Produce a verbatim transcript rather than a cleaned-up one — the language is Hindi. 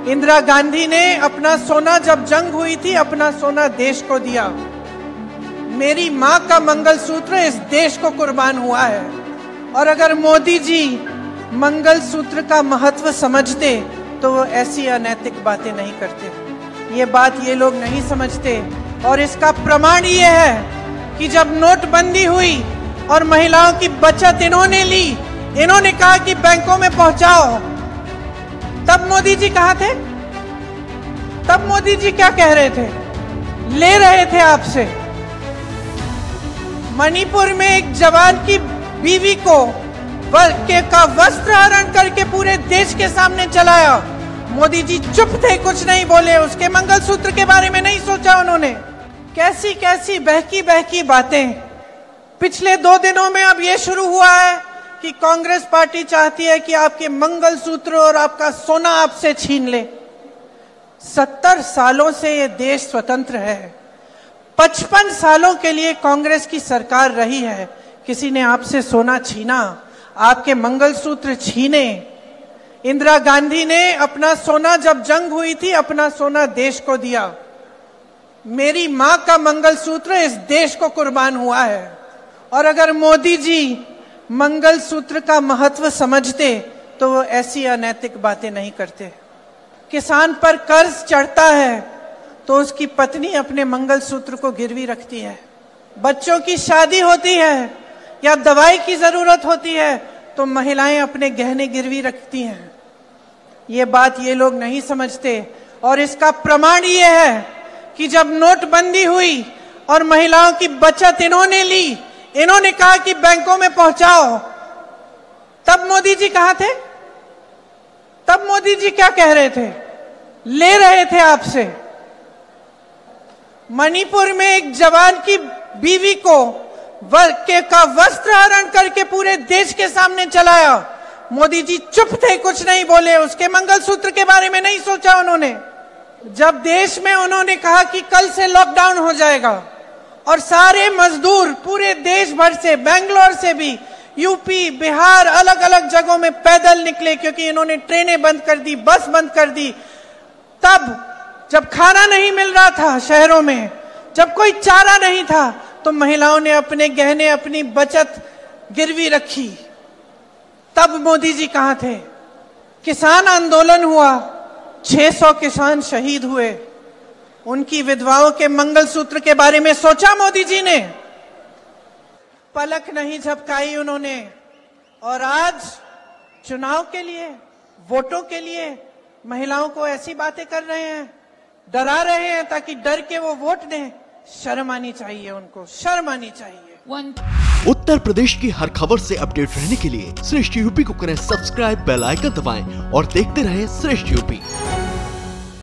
इंदिरा गांधी ने अपना सोना, जब जंग हुई थी, अपना सोना देश को दिया। मेरी मां का मंगलसूत्र इस देश को कुर्बान हुआ है। और अगर मोदी जी मंगलसूत्र का महत्व समझते तो वो ऐसी अनैतिक बातें नहीं करते। ये बात ये लोग नहीं समझते। और इसका प्रमाण ये है कि जब नोटबंदी हुई और महिलाओं की बचत इन्होंने ली, इन्होंने कहा कि बैंकों में पहुंचाओ, तब मोदी जी कहां थे? तब मोदी जी क्या कह रहे थे? ले रहे थे आपसे। मणिपुर में एक जवान की बीवी को के का वस्त्र हरण करके पूरे देश के सामने चलाया। मोदी जी चुप थे, कुछ नहीं बोले। उसके मंगलसूत्र के बारे में नहीं सोचा उन्होंने। कैसी कैसी बहकी बहकी बातें। पिछले दो दिनों में अब ये शुरू हुआ है कि कांग्रेस पार्टी चाहती है कि आपके मंगलसूत्र और आपका सोना आपसे छीन ले। सत्तर सालों से ये देश स्वतंत्र है। पचपन सालों के लिए कांग्रेस की सरकार रही है। किसी ने आपसे सोना छीना? आपके मंगलसूत्र छीने? इंदिरा गांधी ने अपना सोना, जब जंग हुई थी, अपना सोना देश को दिया। मेरी मां का मंगलसूत्र इस देश को कुर्बान हुआ है। और अगर मोदी जी मंगलसूत्र का महत्व समझते तो वो ऐसी अनैतिक बातें नहीं करते। किसान पर कर्ज चढ़ता है तो उसकी पत्नी अपने मंगलसूत्र को गिरवी रखती है। बच्चों की शादी होती है या दवाई की जरूरत होती है तो महिलाएं अपने गहने गिरवी रखती हैं। ये बात ये लोग नहीं समझते। और इसका प्रमाण ये है कि जब नोटबंदी हुई और महिलाओं की बचत इन्होंने ली, इन्होंने कहा कि बैंकों में पहुंचाओ, तब मोदी जी कहां थे? तब मोदी जी क्या कह रहे थे? ले रहे थे आपसे। मणिपुर में एक जवान की बीवी को के का वस्त्र हरण करके पूरे देश के सामने चलाया। मोदी जी चुप थे, कुछ नहीं बोले। उसके मंगलसूत्र के बारे में नहीं सोचा उन्होंने। जब देश में उन्होंने कहा कि कल से लॉकडाउन हो जाएगा और सारे मजदूर पूरे देश भर से, बेंगलोर से भी, यूपी, बिहार, अलग अलग जगहों में पैदल निकले क्योंकि इन्होंने ट्रेनें बंद कर दी, बस बंद कर दी। तब जब खाना नहीं मिल रहा था शहरों में, जब कोई चारा नहीं था, तो महिलाओं ने अपने गहने, अपनी बचत गिरवी रखी। तब मोदी जी कहां थे? किसान आंदोलन हुआ, छह सौ किसान शहीद हुए। उनकी विधवाओं के मंगलसूत्र के बारे में सोचा मोदी जी ने? पलक नहीं झपकाई उन्होंने। और आज चुनाव के लिए, वोटों के लिए महिलाओं को ऐसी बातें कर रहे हैं, डरा रहे हैं ताकि डर के वो वोट दें। शर्म आनी चाहिए उनको, शर्म आनी चाहिए। उत्तर प्रदेश की हर खबर से अपडेट रहने के लिए श्रेष्ठ यूपी को करें सब्सक्राइब, बेल आइकन दबाएं और देखते रहें श्रेष्ठ यूपी।